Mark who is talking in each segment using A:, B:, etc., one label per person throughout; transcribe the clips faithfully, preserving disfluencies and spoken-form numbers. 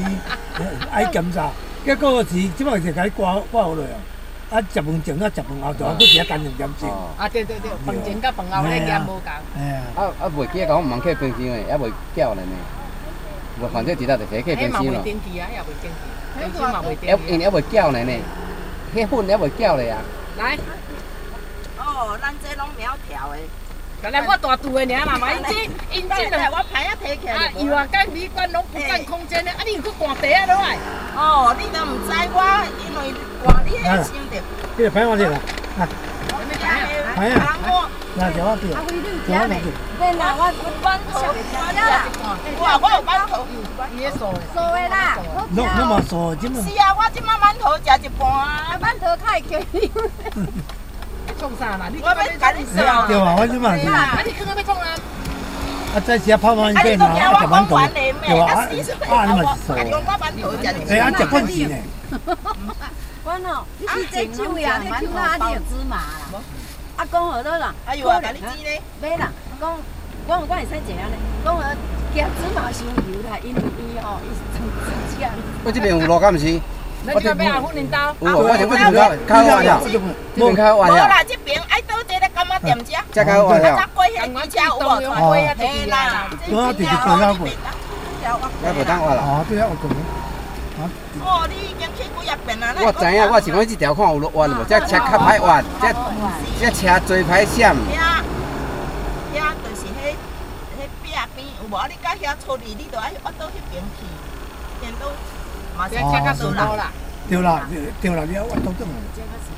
A: 爱检查，结果是即摆就甲你挂挂好落啊。啊，食饭前啊，食饭后，就啊，佫是啊干两点钟。
B: 啊，对对对，饭前甲饭后咧验无共。
A: 哎呀，
C: 啊啊，袂记讲忙客冰箱诶，还袂缴咧呢。无反正直接就摕去冰箱咯。
B: 迄嘛袂登记啊，也袂登记，冰箱嘛袂登记。
C: 还因还袂缴咧呢，迄粉还袂缴咧啊。
B: 来。
D: 哦，咱这拢苗条诶。
B: 原来我大肚诶尔嘛，嘛因这因这
D: 来，我牌啊摕起来。
B: 啊，幼儿间旅馆拢不占空间咧，啊，你又搁大地啊落来。
D: 哦，你都毋知我，因为话你迄想着。
A: 这个牌我这个，啊，牌啊，那叫我对。
E: 阿辉，你有食未？免啦，我我馒头，我食啦。
D: 哇，我有馒头。
B: 伊咧素诶。
E: 素诶啦，好
A: 侬侬嘛素，即嘛。
D: 是啊，我即摆馒头食一半啊。
E: 馒头较会吸。
B: 创啥啦？你
D: 我要甲你说。
A: 对啊，我即嘛是。
B: 啊，你刚刚要创啊？
A: 啊，再食泡饭面啊，啊食馒头，对啊，啊你嘛是素。
D: 我馒头食一
A: 哎，啊食粉是呢。
E: 我喏，你是这手呀，你抽哪点芝麻啦？啊，讲好了啦。
D: 哎呦啊，甲你煮咧？
E: 免啦，讲我我会使食安尼，讲好加芝麻伤油啦，因为伊吼伊是真真正。
C: 我这边有路敢毋是？
B: 我这边啊，粉领刀。
C: 有我这我这边较较好呀，这边较好呀。
D: 无啦，这边爱倒一个干妈店食。
C: 这较好呀。
D: 咱过迄个车有无？
B: 哦，
D: 嘿啦，
A: 我直接过了过。
C: 我无当我啦。
A: 哦，对啊，我讲。
D: 哦，你已经去几啊遍啊？
C: 我知影，我是讲这条看有弯无？这车较歹弯，这这车最歹闪。
D: 遐遐就是迄迄壁边有无？你甲遐处理，你着爱挖到迄边去，边都嘛是车较多啦。
A: 对啦，对啦，你要挖到转来。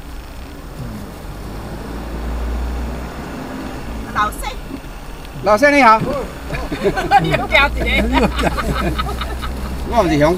D: 老师。
C: 老师你好。
B: 你又加一个。
C: 我毋是乡。